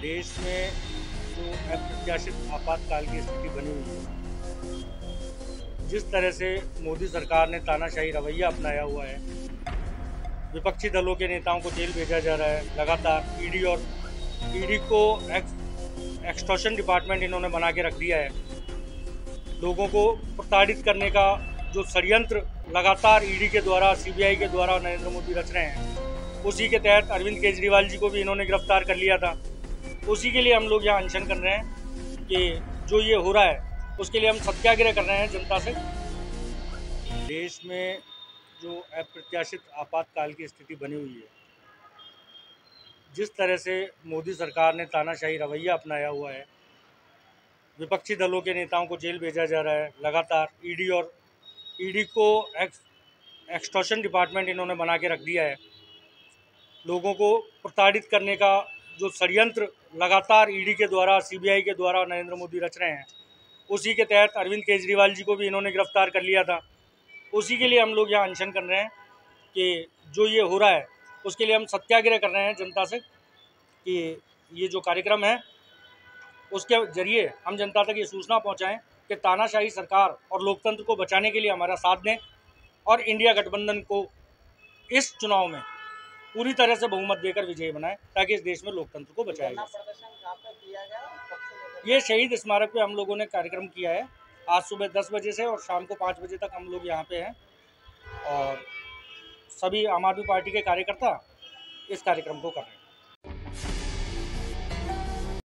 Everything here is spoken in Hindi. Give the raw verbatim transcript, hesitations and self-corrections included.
देश में जो अप्रत्याशित आपातकाल की स्थिति बनी हुई है, जिस तरह से मोदी सरकार ने तानाशाही रवैया अपनाया हुआ है, विपक्षी दलों के नेताओं को जेल भेजा जा रहा है लगातार। ईडी और ईडी को एक्स एक्सटॉर्शन डिपार्टमेंट इन्होंने बना के रख दिया है। लोगों को प्रताड़ित करने का जो षड्यंत्र लगातार ईडी के द्वारा, सीबीआई के द्वारा नरेंद्र मोदी रच रहे हैं, उसी के तहत अरविंद केजरीवाल जी को भी इन्होंने गिरफ्तार कर लिया था। उसी के लिए हम लोग यहाँ अनशन कर रहे हैं कि जो ये हो रहा है उसके लिए हम सत्याग्रह कर रहे हैं जनता से। देश में जो अप्रत्याशित आपातकाल की स्थिति बनी हुई है, जिस तरह से मोदी सरकार ने तानाशाही रवैया अपनाया हुआ है, विपक्षी दलों के नेताओं को जेल भेजा जा रहा है लगातार। ईडी और ईडी को एक्स एक्सटॉर्शन डिपार्टमेंट इन्होंने बना के रख दिया है। लोगों को प्रताड़ित करने का जो षड्यंत्र लगातार ईडी के द्वारा, सीबीआई के द्वारा नरेंद्र मोदी रच रहे हैं, उसी के तहत अरविंद केजरीवाल जी को भी इन्होंने गिरफ्तार कर लिया था। उसी के लिए हम लोग यहाँ अनशन कर रहे हैं कि जो ये हो रहा है उसके लिए हम सत्याग्रह कर रहे हैं जनता से कि ये जो कार्यक्रम है उसके जरिए हम जनता तक ये सूचना पहुँचाएँ कि तानाशाही सरकार और लोकतंत्र को बचाने के लिए हमारा साथ दें और इंडिया गठबंधन को इस चुनाव में पूरी तरह से बहुमत देकर विजयी बनाएं, ताकि इस देश में लोकतंत्र को बचाया जा सके। ये शहीद स्मारक पे हम लोगों ने कार्यक्रम किया है आज सुबह दस बजे से, और शाम को पाँच बजे तक हम लोग यहाँ पे हैं और सभी आम आदमी पार्टी के कार्यकर्ता इस कार्यक्रम को कर रहे हैं।